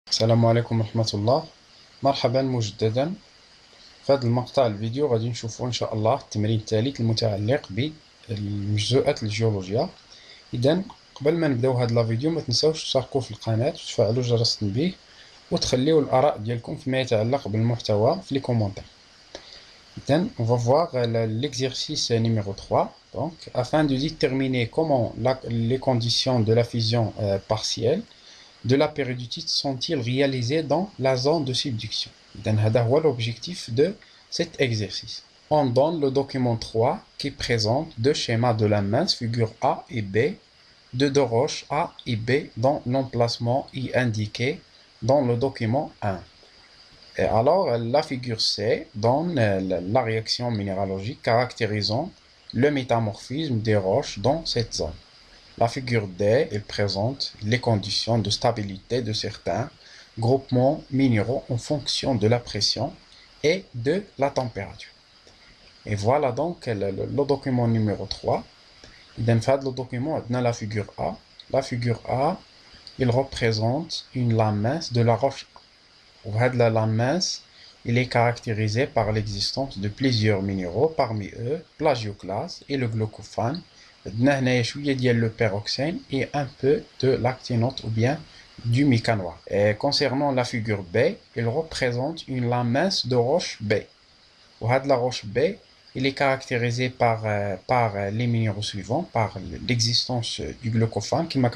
السلام عليكم ورحمة الله. مرحبا مجددا. في هذا المقطع الفيديو غادي نشوفوا إن شاء الله التمرين الثالث المتعلق بالمجزوءات الجيولوجيا. إذا قبل ما نبداو هذا الفيديو ما تنساوش تشتركوا في القناة وتفعلوا جرس التنبيه وتخليوا الآراء ديالكم فيما يتعلق بالمحتوى في لي كومونتير. إذا on va voir l'exercice numéro 3. Donc afin de déterminer comment les conditions de la fusion partielle de la périodicite sont-ils réalisés dans la zone de subduction. C'est l'objectif de cet exercice. On donne le document 3 qui présente deux schémas de la masse, figure A et B, de deux roches A et B dont l'emplacement est indiqué dans le document 1. Et alors, la figure C donne la réaction minéralogique caractérisant le métamorphisme des roches dans cette zone. La figure D, elle présente les conditions de stabilité de certains groupements minéraux en fonction de la pression et de la température. Et voilà donc le document numéro 3. Dans le document, on a la figure A. La figure A, il représente une lame mince de la roche A. La lame mince, il est caractérisé par l'existence de plusieurs minéraux, parmi eux plagioclase et le glaucophane. Le peroxène et un peu de l'actinote ou bien du mica noir. Et concernant la figure B, il représente une lame mince de roche B. La roche B, il est caractérisé par les minéraux suivants, par l'existence du glucophane qui m'a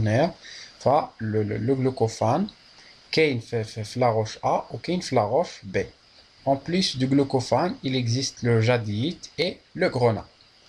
le glucophane qui fait la roche A ou qui fait la roche B. En plus du glucophane, il existe le jadéite et le grenat.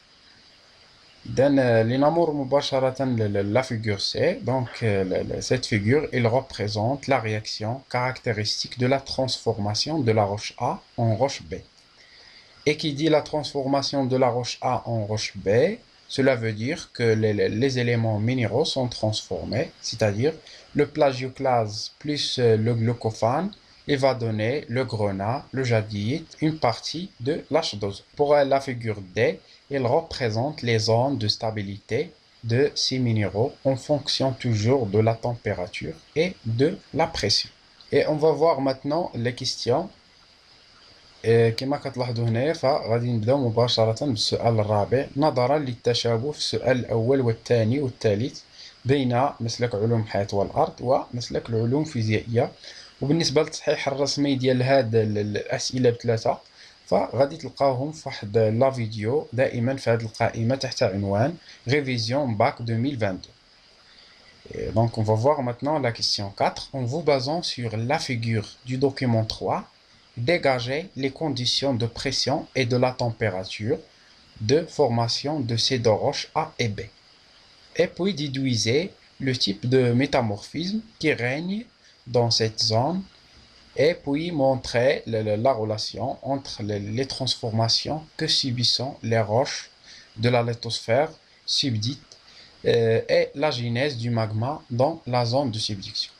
لنمر مباشرة la figure C. Donc cette figure, elle représente la réaction caractéristique de la transformation de la roche A en roche B. Et qui dit la transformation de la roche A en roche B, cela veut dire que les éléments minéraux sont transformés, c'est-à-dire le plagioclase plus le glucophane, il va donner le grenat, le jadéite, une partie de l'H2O. Pour la figure D, il représente les zones de stabilité de ces minéraux en fonction toujours de la température et de la pression. Et on va voir maintenant les questions. كما كتلاحظوا هنايا فغادي نبداو مباشرة بالسؤال الرابع نظرا للتشابه في السؤال الأول والثاني والثالث بين مسلك علوم الحياة والأرض ومسلك العلوم الفيزيائية. وبالنسبة للتصحيح الرسمي ديال هاد الأسئلة بثلاثة فغادي تلقاوهم في واحد لا فيديو دائما في هذه القائمة تحت عنوان Révision Bac 2022. Et donc on va voir maintenant la question 4. En vous basant sur la figure du document 3, dégagez les conditions de pression et de la température de formation de ces deux roches A et B. Et puis déduisez le type de métamorphisme qui règne dans cette zone et puis montrer la relation entre les transformations que subissent les roches de la lithosphère subdite et la genèse du magma dans la zone de subduction.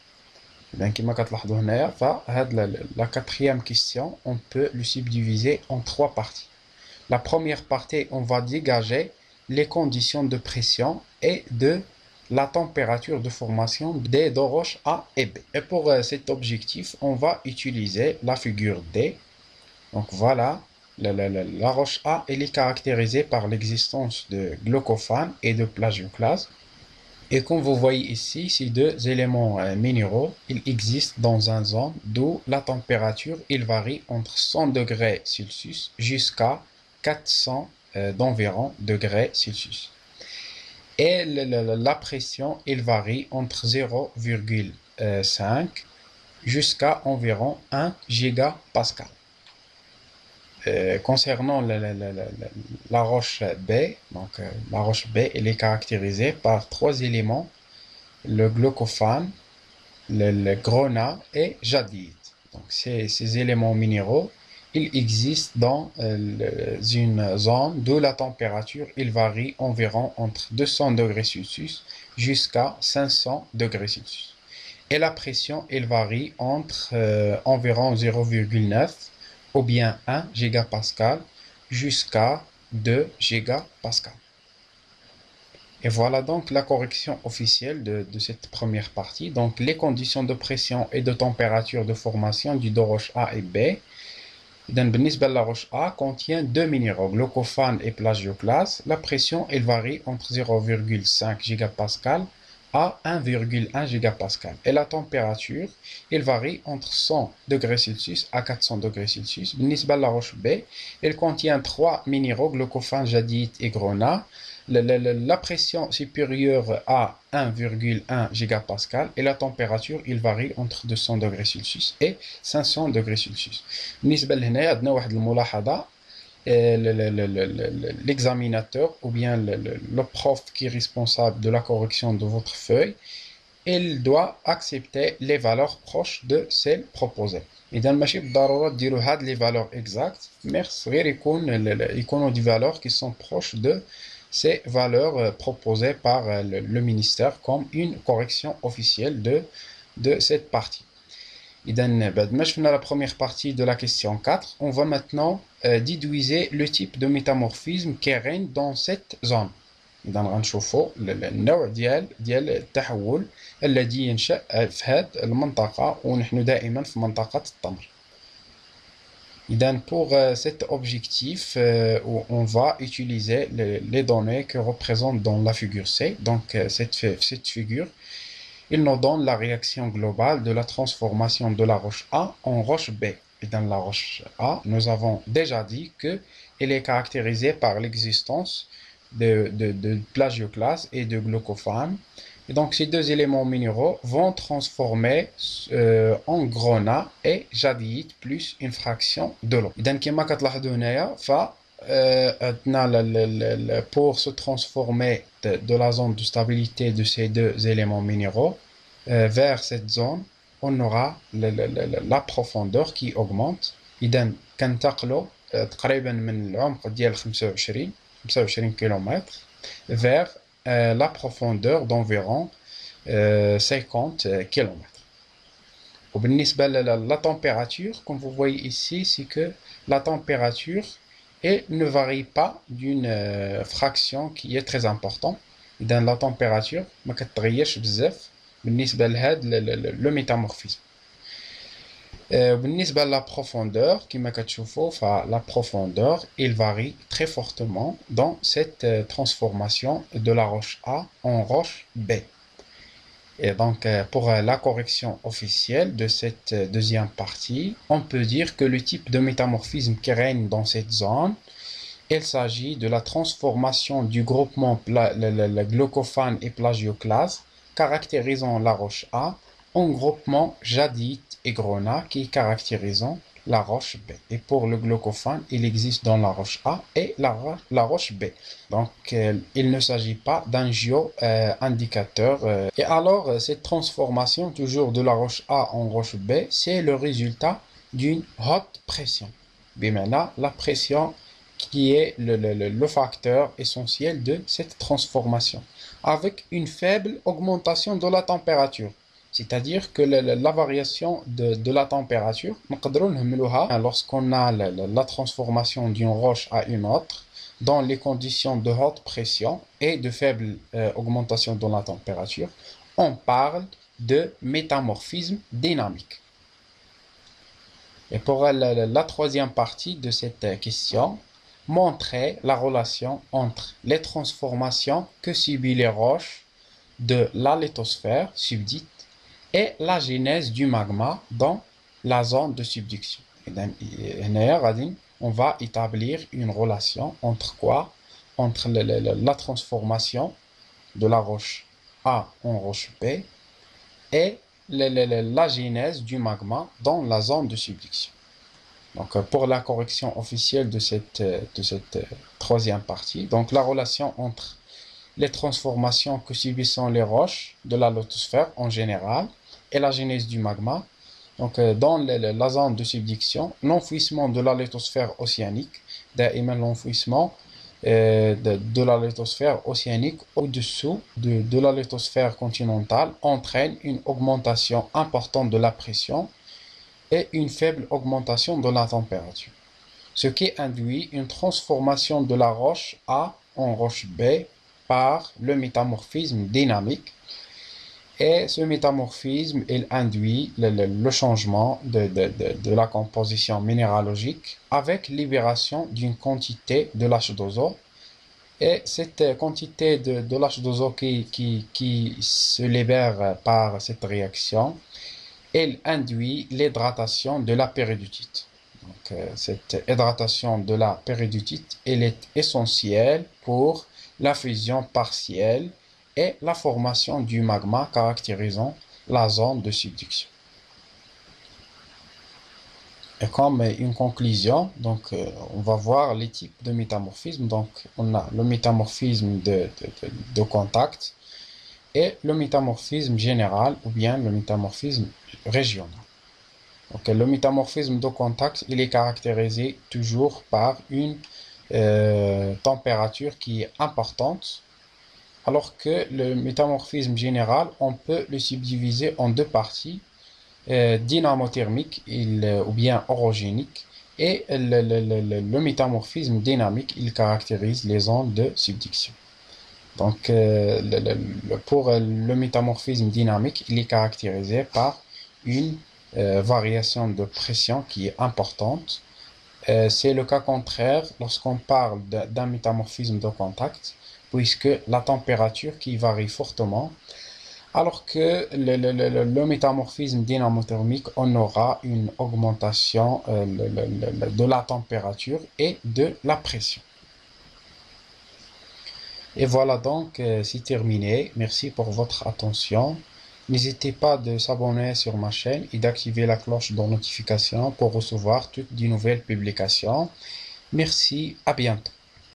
La quatrième question, on peut le subdiviser en trois parties. La première partie, on va dégager les conditions de pression et de la température de formation des deux roches A et B. Et pour cet objectif, on va utiliser la figure D. Donc voilà, la roche A, elle est caractérisée par l'existence de glaucophane et de plagioclase. Et comme vous voyez ici, ces deux éléments minéraux, ils existent dans une zone d'où la température il varie entre 100 degrés Celsius jusqu'à 400 d'environ degrés Celsius. Et la pression, il varie entre 0,5 jusqu'à environ 1 gigapascal. Concernant la roche B, donc la roche B, elle est caractérisée par trois éléments, le glaucophane, le grenat et jadéite. Donc ces éléments minéraux, ils existent dans une zone d'où la température il varie environ entre 200 degrés Celsius jusqu'à 500 degrés Celsius. Et la pression, elle varie entre environ 0,9 ou bien 1 gigapascal jusqu'à 2 gigapascal. Et voilà donc la correction officielle de cette première partie. Donc les conditions de pression et de température de formation du dos roche A et B. La roche A contient deux minéraux, glucophane et plagioclase. La pression elle varie entre 0,5 gigapascal à 1,1 gigapascal. Et la température elle varie entre 100 degrés Celsius à 400 degrés Celsius. La roche B elle contient trois minéraux, glucophane, jadite et grenat. La pression supérieure à 1,1 gigapascal et la température il varie entre 200 degrés Celsius et 500 degrés Celsius. بالنسبة لهنا عندنا واحد الملاحظة. L'examinateur ou bien le prof qui est responsable de la correction de votre feuille, il doit accepter les valeurs proches de celles proposées. إذا ماشي بالضرورة ديروا هاد les valeurs exactes, mais غير يكونوا des valeurs qui sont proches de ces valeurs proposées par le ministère comme une correction officielle de cette partie. Maintenant, la première partie de la question 4, on va maintenant déduire le type de métamorphisme qui règne dans cette zone. إذا غنشوفوا النوع ديال التحول الذي ينشأ في هذه المنطقة ونحن دائما في منطقة التمر. Pour cet objectif, on va utiliser les données que représente dans la figure C. Donc cette figure, il nous donne la réaction globale de la transformation de la roche A en roche B. Et dans la roche A, nous avons déjà dit qu'elle est caractérisée par l'existence de plagioclase et de glucophane. Et donc ces deux éléments minéraux vont transformer en grenat et jadite plus une fraction de l'eau. Donc كما كتلاحظوا هنايا pour se transformer de la zone de stabilité de ces deux éléments minéraux vers cette zone, on aura la profondeur qui augmente. إذا كنتقلوا تقريبا من العمق ديال 25 km vers la profondeur d'environ 50 km. La température, comme vous voyez ici, c'est que la température elle ne varie pas d'une fraction qui est très importante. Dans la température ما كتغيرش بزاف بالنسبة لهذا le métamorphisme. بالنسبة la profondeur كما كتشوفوا la profondeur elle varie très fortement dans cette transformation de la roche A en roche B. Et donc pour la correction officielle de cette deuxième partie, on peut dire que le type de métamorphisme qui règne dans cette zone, il s'agit de la transformation du groupement glucophane et plagioclase caractérisant la roche A en groupement jadite et grenat qui caractérisant la roche B. Et pour le glucophane, il existe dans la roche A et la roche B. Donc, il ne s'agit pas d'un géo-indicateur. Et alors, cette transformation toujours de la roche A en roche B, c'est le résultat d'une haute pression. Maintenant, la pression qui est le facteur essentiel de cette transformation, avec une faible augmentation de la température. C'est-à-dire que la variation de la température, lorsqu'on a la transformation d'une roche à une autre, dans les conditions de haute pression et de faible augmentation de la température, on parle de métamorphisme dynamique. Et pour la troisième partie de cette question, montrer la relation entre les transformations que subissent les roches de la lithosphère subdite et la genèse du magma dans la zone de subduction. On va établir une relation entre quoi? Entre la transformation de la roche A en roche B et la genèse du magma dans la zone de subduction. Donc pour la correction officielle de cette troisième partie, donc la relation entre les transformations que subissent les roches de la lithosphère en général et la genèse du magma. Donc dans la zone de subduction, l'enfouissement de la lithosphère océanique, l'enfouissement de la lithosphère océanique au-dessous de la lithosphère continentale entraîne une augmentation importante de la pression et une faible augmentation de la température, ce qui induit une transformation de la roche A en roche B par le métamorphisme dynamique. Et ce métamorphisme, il induit le changement de la composition minéralogique avec libération d'une quantité de l'H2O. Et cette quantité de l'H2O qui se libère par cette réaction, elle induit l'hydratation de la péridotite. Donc, cette hydratation de la péridotite, elle est essentielle pour la fusion partielle et la formation du magma caractérisant la zone de subduction. Et comme une conclusion, donc on va voir les types de métamorphisme. Donc on a le métamorphisme de contact et le métamorphisme général ou bien le métamorphisme régional. Donc le métamorphisme de contact, il est caractérisé toujours par une température qui est importante, alors que le métamorphisme général, on peut le subdiviser en deux parties, dynamothermique ou bien orogénique, et le métamorphisme dynamique, il caractérise les zones de subduction. Donc pour le métamorphisme dynamique, il est caractérisé par une variation de pression qui est importante. C'est le cas contraire lorsqu'on parle d'un métamorphisme de contact, puisque la température qui varie fortement, alors que le métamorphisme dynamothermique, on aura une augmentation de la température et de la pression. Et voilà donc, c'est terminé. Merci pour votre attention. N'hésitez pas de s'abonner sur ma chaîne et d'activer la cloche de notification pour recevoir toutes les nouvelles publications. Merci, à bientôt.